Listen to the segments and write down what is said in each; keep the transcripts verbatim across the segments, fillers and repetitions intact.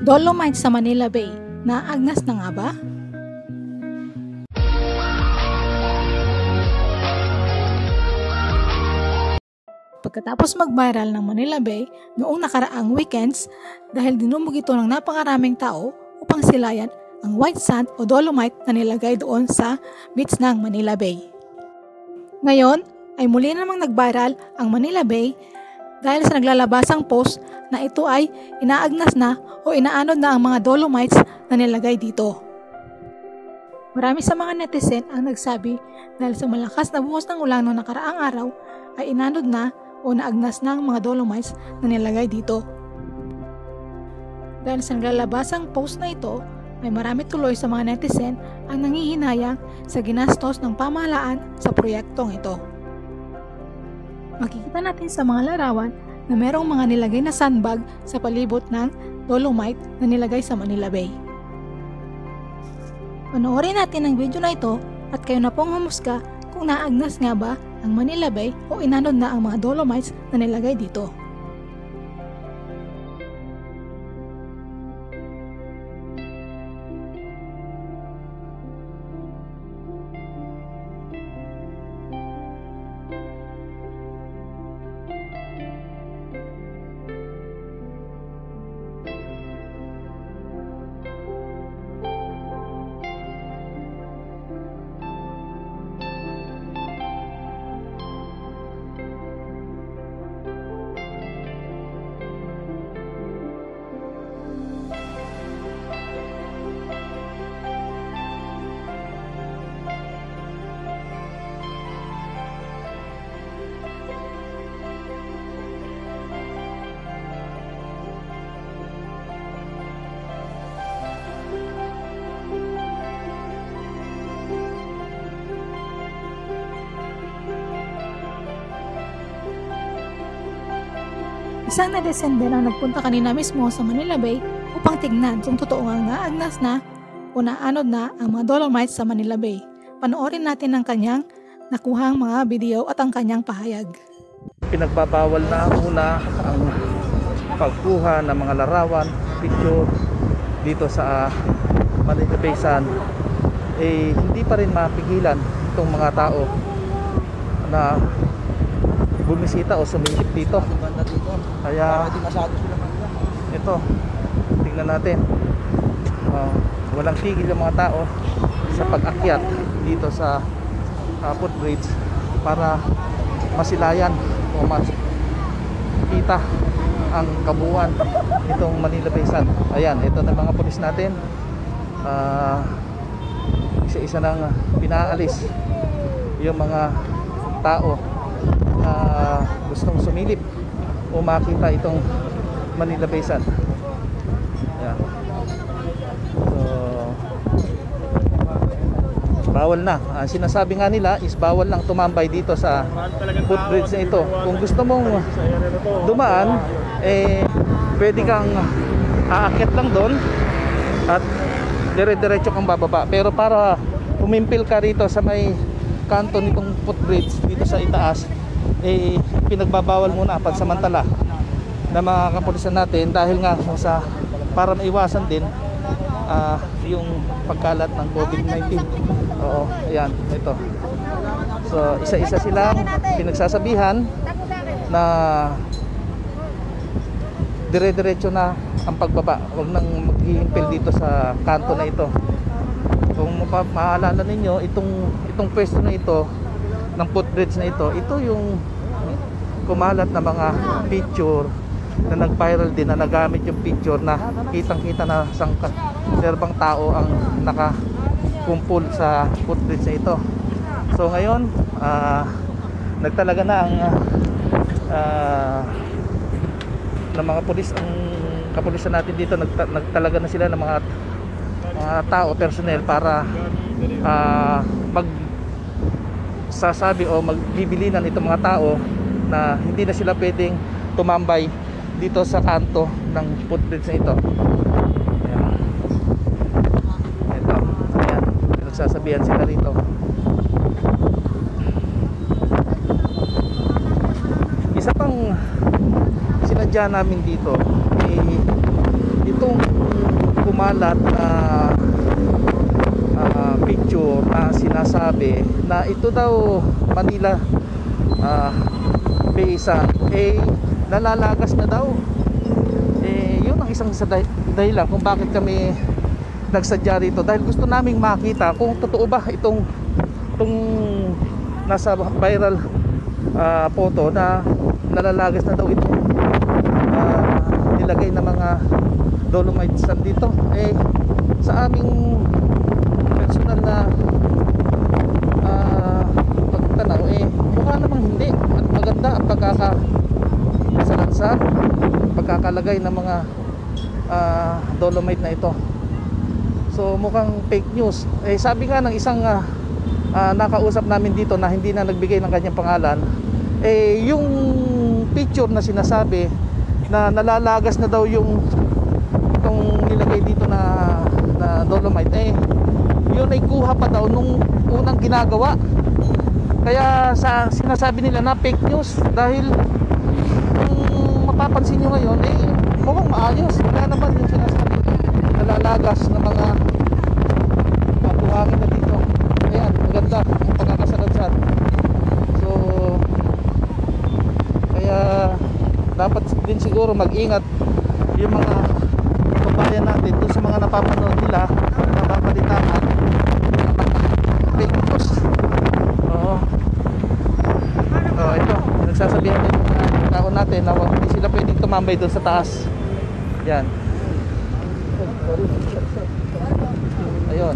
Dolomite sa Manila Bay, naagnas na nga ba? Pagkatapos mag-viral ng Manila Bay noong nakaraang weekends dahil dinumog ito ng napakaraming tao upang silayan ang white sand o dolomite na nilagay doon sa beach ng Manila Bay. Ngayon ay muli namang nag-viral ang Manila Bay dahil sa naglalabasang post na ito ay inaagnas na o inaanod na ang mga dolomites na nilagay dito. Marami sa mga netizen ang nagsabi dahil sa malakas na buhos ng ulan noong nakaraang araw ay inanod na o naagnas na ang mga dolomites na nilagay dito. Dahil sa naglalabasang post na ito ay marami tuloy sa mga netizen ang nangihinayang sa ginastos ng pamahalaan sa proyektong ito. Makikita natin sa mga larawan na merong mga nilagay na sandbag sa palibot ng dolomite na nilagay sa Manila Bay. Panoorin natin ang video na ito at kayo na pong humusga kung naagnas nga ba ang Manila Bay o inanod na ang mga dolomites na nilagay dito. Isang netizen din ang nagpunta kanina mismo sa Manila Bay upang tignan kung totoo nga naagnas na o naanod na ang mga dolomites sa Manila Bay. Panoorin natin ang kanyang nakuhang mga video at ang kanyang pahayag. Pinagbabawal na muna ang pagkuha ng mga larawan, picture dito sa Manila Bay Sand. Eh, hindi pa rin mapigilan itong mga tao na bumisita o sumilip dito. Kaya ito, tingnan natin, uh, walang tigil yung mga tao sa pag-akyat dito sa uh, footbridge para masilayan o makita ang kabuuan itong Manila Bay Sand. Ayan, ito na mga pulis natin, uh, isa-isa nang pinaalis yung mga tao na uh, gustong sumilip o makita itong Manila Bay Sand. Ayan. So, bawal na. Ang sinasabi nga nila is bawal lang tumambay dito sa footbridge na ito. Kung gusto mong dumaan, eh pwede kang aakyat lang doon at dire-diretso kang bababa. Pero para umimpil ka rito sa may kanto nitong footbridge dito sa itaas, eh pinagbabawal muna pansamantala na mga kapulisan natin dahil nga sa para maiwasan din uh, yung pagkalat ng COVID nineteen. Oo, ayan, ito. So isa-isa silang pinagsasabihan na dire-diretso na ang pagbaba, huwag nang maghihimpil dito sa kanto na ito. Kung maalala ninyo, itong itong pwesto na ito ng footbridge na ito, ito yung kumalat na mga picture na nag-viral din, na nagamit yung picture na kitang-kita na isang serbang tao ang nakakumpul sa footbridge na ito. So ngayon, uh, nagtalaga na ang uh, ng mga pulis, ang kapulisan natin dito, nagta nagtalaga na sila ng mga mga tao, personnel para uh, mag sasabi o magbibilinan itong mga tao na hindi na sila pwedeng tumambay dito sa kanto ng footbridge na ito. Ayan. Ito. Ayan. Nagsasabihan sila rito. Isa pang sinadya namin dito, eh, itong kumalat na uh, picture na sinasabi na ito daw Manila uh, Bay Sand eh nalalagas na daw. Eh yun ang isang sa dah- dahilan kung bakit kami nagsadya rito, dahil gusto naming makita kung totoo ba itong itong nasa viral uh, photo na nalalagas na daw itong uh, nilagay na mga dolomite sand dito. Eh sa aming personal na uh, pagtanaw eh mukha namang hindi, at maganda ang pagkaka salansan, pagkakalagay ng mga uh, dolomite na ito. So mukhang fake news. Eh sabi nga ng isang uh, uh, nakausap namin dito na hindi na nagbigay ng kanyang pangalan, eh yung picture na sinasabi na nalalagas na daw yung itong nilagay dito na, na dolomite, eh yun ay kuha pa daw nung unang ginagawa. Kaya sa sinasabi nila na fake news, dahil kung mapapansin nyo ngayon eh mukhang maayos. Wala naman yung sinasabi nalalagas na mga uh, buhangin na dito. Ayan, maganda ang pagkakasalansan. So kaya dapat din siguro mag-ingat yung mga kabayan natin doon sa mga napapanood nila, napapalitangan fake news. Oo. Oh, ito, nagsasabihan din yung mga tao natin na hindi sila pwedeng tumambay doon sa taas. Yan. Ayun.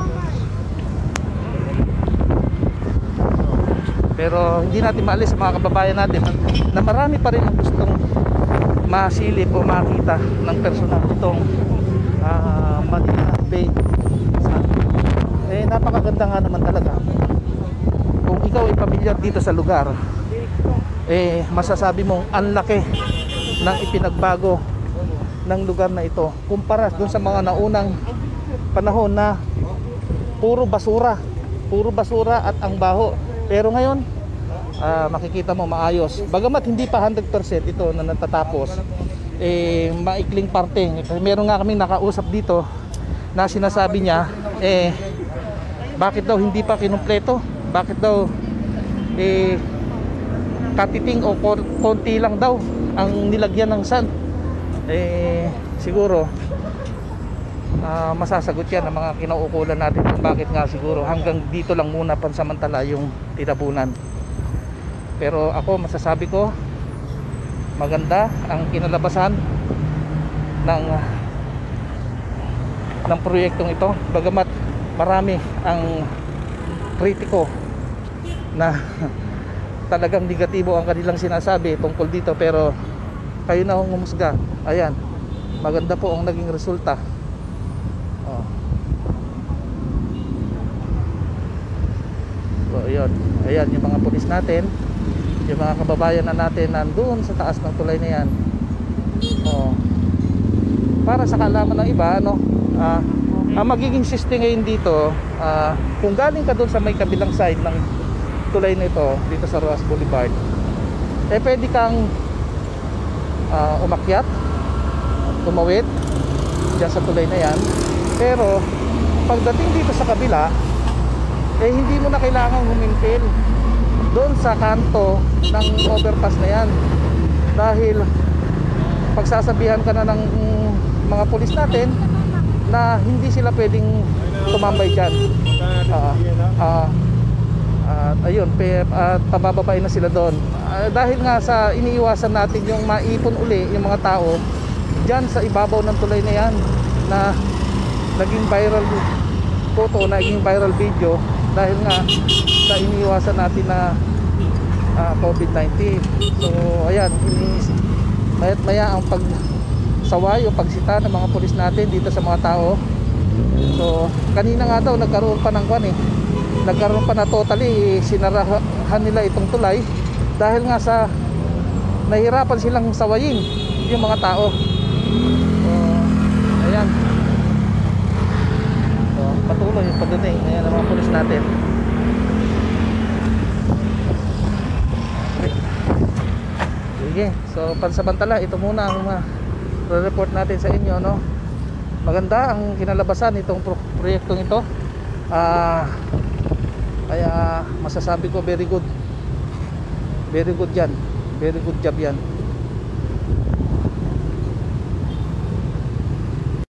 Pero hindi natin maalis sa mga kababayan natin na marami pa rin ang gustong masilip o makita ng personal itong uh, Manila Bay Sand. Eh napakaganda nga naman talaga. Kung ikaw ay pamilyar dito sa lugar, eh masasabi mong ang laki ng ipinagbago ng lugar na ito kumpara dun sa mga naunang panahon na puro basura, puro basura at ang baho. Pero ngayon uh, makikita mo maayos. Bagamat hindi pa one hundred percent ito na natatapos, eh maikling parte. Meron nga kaming nakausap dito na sinasabi niya eh bakit daw hindi pa kinumpleto, bakit daw eh katiting o konti lang daw ang nilagyan ng sand. Eh siguro uh, masasagot yan ng mga kinauukulan natin kung bakit nga siguro hanggang dito lang muna pansamantala yung tinabunan. Pero ako masasabi ko maganda ang kinalabasan ng ng proyektong ito, bagamat marami ang kritiko na talagang negatibo ang kanilang sinasabi tungkol dito, pero kayo na hong humusga. Ayan, maganda po ang naging resulta. Oh. So ayun, ayan yung mga pulis natin, yung mga kababayan na natin nandoon sa taas ng tulay na yan. Oh. Para sa kaalaman ng iba, ano, ah, ang magiging system ngayon dito, ah, kung galing ka doon sa may kabilang side ng tulay nito dito sa Roas Boulevard, eh pwede kang uh, umakyat, tumawid dyan sa tulay na yan. Pero pagdating dito sa kabila, eh hindi mo na kailangan humimpil doon sa kanto ng overpass na yan, dahil pagsasabihan ka na ng mga pulis natin na hindi sila pwedeng tumambay dyan. uh, uh, At uh, ayun, pe, uh, pabababay na sila doon. Uh, dahil nga sa iniiwasan natin yung maipon uli yung mga tao dyan sa ibabaw ng tulay na yan, na naging viral photo, naging viral video, dahil nga sa iniiwasan natin na uh, COVID nineteen. So ayan, maya't maya ang pagsaway o pagsita ng mga pulis natin dito sa mga tao. So kanina nga daw nagkaroon pa ng kwan eh nagkaroon pa na totally sinarahan nila itong tulay, dahil nga sa nahirapan silang sawayin yung mga tao. So ayan, so, patuloy yung pagdating. Ayan ang mga pulis natin. Sige, so pansamantala ito muna ang uh, report natin sa inyo, no? maganda ang kinalabasan itong pro- proyektong ito. Ah, kaya masasabi ko very good. Very good yan. Very good job yan.